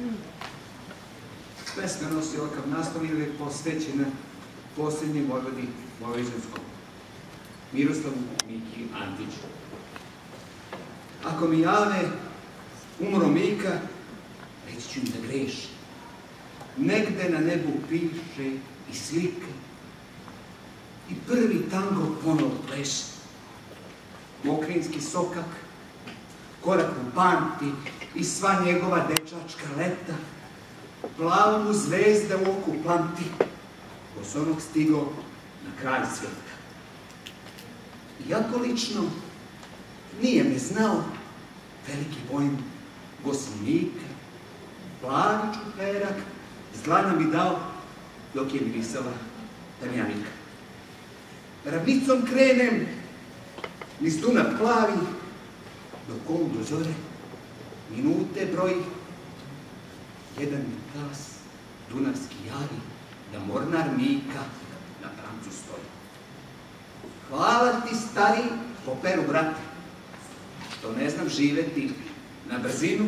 Pesma nosi ovakav naslov ili je posvećena posljednjem vojvodi vojvođanskom, Miroslavu Miki Antiću. Ako mi jave umro Mika, reći ću im da greši. Negde na nebu piše i slike i prvi tango ponovo pleše. Mokrinski sokak korak mu pamti i sva njegova dečačka leta, plavu mu zvezda u oku plamti, bosonog stigo na kraj svijeta. Iako lično nije me znao, veliki bojim gosomnika, plavi čuperak, zlana mi dao dok je mirisala tamjanika. Ravnicom krenem, niz Dunav plavi, dok on do zore minute broji, jedan mi glas dunavski javi da mornar Mika na pramcu stoji. Hvala ti, stari, po peru, brate, što ne znam živeti na brzinu,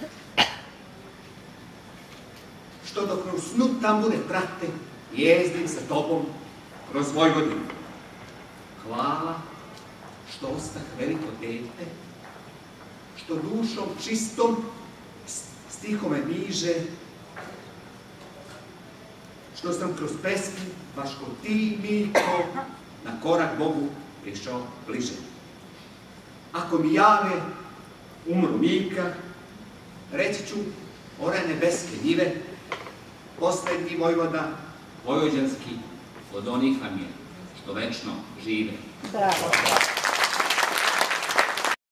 što dok me u snu tambure prate, jezdim sa tobom kroz Vojvodinu. Hvala što ostah veliko dete, što dušom čistom stihove miže, što sam kroz pesmu, baš ko ti, Miko, na korak Bogu prišao bliže. Ako mi jave umro Mika, reći ću ore nebeske njive, poslednji vojvoda vojvođanski od onih vam je što večno žive.